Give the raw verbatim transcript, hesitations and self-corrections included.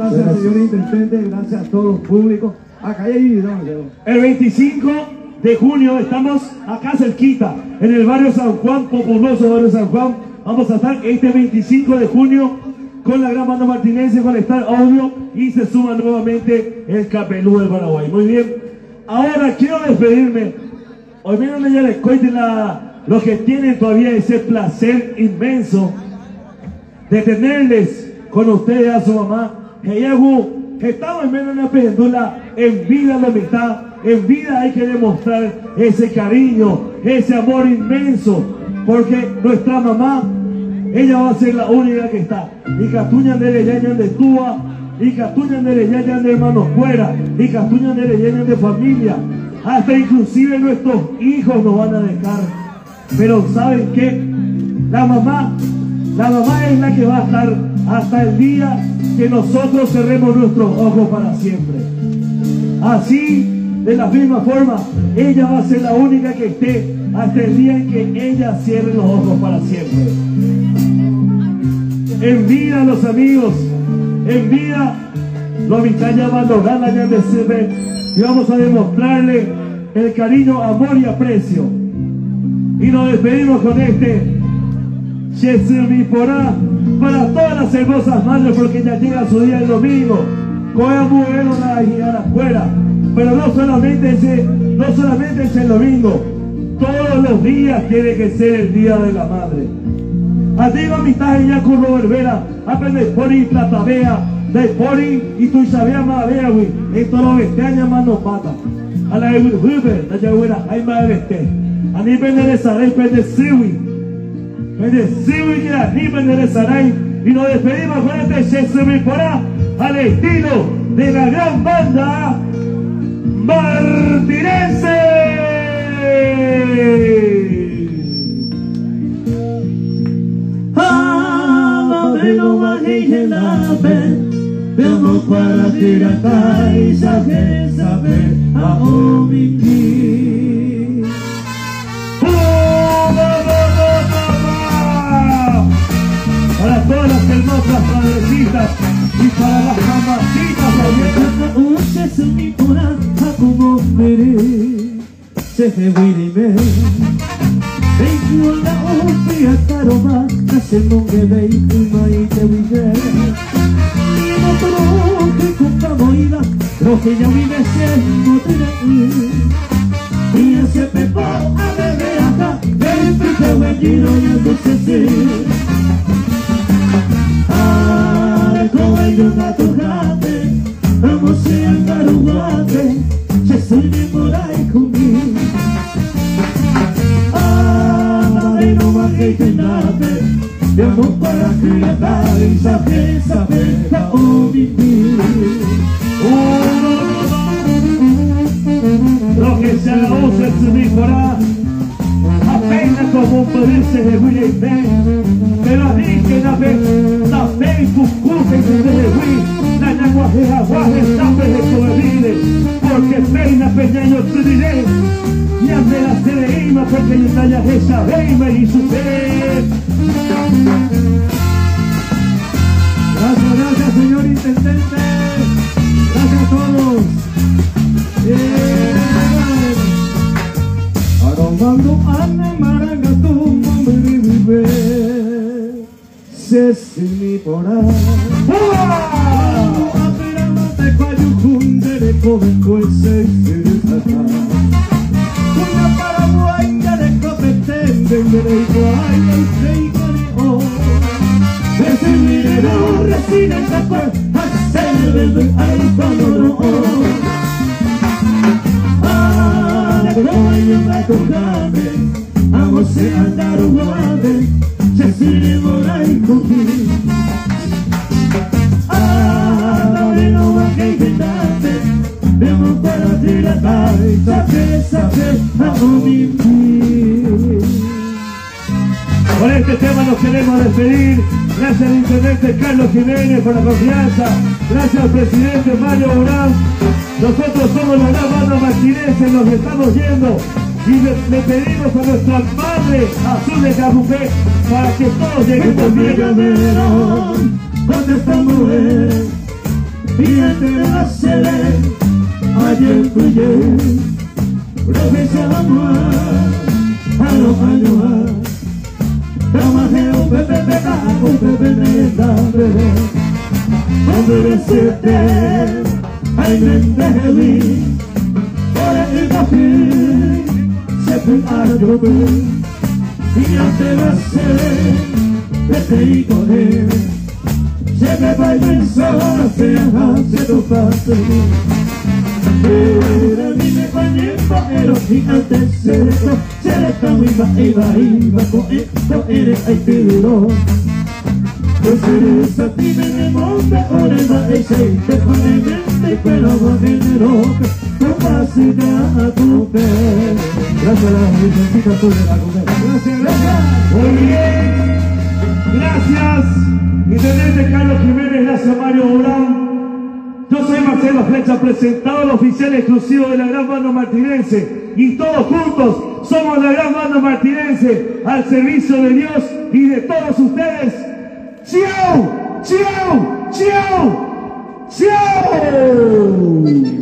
gracias, gracias, señor intendente, gracias a todos los públicos. Acá hay no, el veinticinco de junio estamos acá cerquita, en el barrio San Juan, populoso barrio San Juan. Vamos a estar este veinticinco de junio con la gran banda martinense, con Star Audio, y se suma nuevamente el Capelú del Paraguay. Muy bien, ahora quiero despedirme. Hoy menos ya les cuente la, los que tienen todavía ese placer inmenso de tenerles con ustedes a su mamá. Estamos en menos de una pendula, en vida la mitad, en vida hay que demostrar ese cariño, ese amor inmenso, porque nuestra mamá, ella va a ser la única que está. Y Castuña de Yañan de Túa, y Castuña de Yañan de hermanos fuera, y Castuña de Yañan de familia, hasta inclusive nuestros hijos nos van a dejar. Pero ¿saben qué? La mamá, la mamá es la que va a estar hasta el día que nosotros cerremos nuestros ojos para siempre. Así, de la misma forma, ella va a ser la única que esté hasta el día en que ella cierre los ojos para siempre. En vida, los amigos, en vida, los mitad van a ya de C y vamos a demostrarle el cariño, amor y aprecio. Y nos despedimos con este Chesumiporá para todas las hermosas madres, porque ya llega su día el domingo. Coja bueno la guiar afuera, pero no solamente ese, no solamente es el domingo, todos los días tiene que ser el día de la madre. Adigo mitad ya con Robert Vera, aprende por y platabea, de pori y tu sabía más vea, güey. Esto lo vesteaña más no pata. A la de Wilber, la buena, hay más de veste. A ni pende saray, pende siwi. Pende siwi que a ni pende saray. Y nos despedimos con este Chesumiporá al estilo de la gran banda martinense. Ah, no bajé la ven. Vemos para tirar y saber, saber a omitir. Para todas las hermosas madrecitas y para las mamacitas también. Usted se me pone a como veré. Se me voy me. Vengo a la ofia caroma, hace mon que ve y me te vive. Que compramos ida, lo que ya vive siendo tener. Y ese pepo a beber acá, el pico vendido y el dulce sí. Ah, como hay un gato grande, vamos a andar un guante, se soy de por ahí conmigo. Ah, de no bajé que nada. Vamos para criar y saber, saber cómo vivir. Lo que se haga se Chesumiporá apenas como poderse de William pero a mí que la fe, la fe y cucuca y se de William, la naguaje, aguaje, sabe de sobrevivir, porque peina pequeño se diré, y ante la cereima porque yo talla esa veima y su fe. gracias, gracias, señor intendente. Gracias a todos. Aromando ane maragatum me vive. Chesumiporá. Apirama te cuayucunde de cobenco ese sirata. Una paraguaya de copetende de igual el seicaneo. Ese minero resina el taco, hacer el bebé al panoro. Ah, la coña va con grande, vamos a andar un guante, se sigue por ahí conmigo. Ah, la de no va que quedarte, vemos para tirar, saber, saber, a vivir. Con este tema nos queremos despedir. Gracias al intendente Carlos Jiménez por la confianza. Gracias al presidente Mario Urán. Nosotros somos la gran banda martinense, nos estamos yendo. Y le, le pedimos a nuestra madre Azul de Cabuqué para que todos lleguen también. ¿Dónde está mujer? y antes de la sede, ayer fui yo, profesamos a los años, trabajé un pepe peca, un pepe neta, bebé, hombre siete, ay mente heavy, por el café, se fue a llover, y antes de la sede, vete y coger, se me va el sol, se hace tu paso. Era mi compañero, pero y antes de esto, se le está muy va, iba, iba, con esto eres ahí te duró. Pues eres a ti me demonte, ahora va a ese, te pone mente, pero va género, con facilidad a tu fe. Gracias a la virgencita azul de la comer. Gracias, gracias. Muy bien. Gracias, Intendente Carlos Jiménez, gracias Mario Durán. Yo soy Marcelo Flecha, presentador oficial exclusivo de la Gran Banda Martinense. Y todos juntos somos la Gran Banda Martinense al servicio de Dios y de todos ustedes. ¡Chau! ¡Chau! ¡Chau! ¡Chau!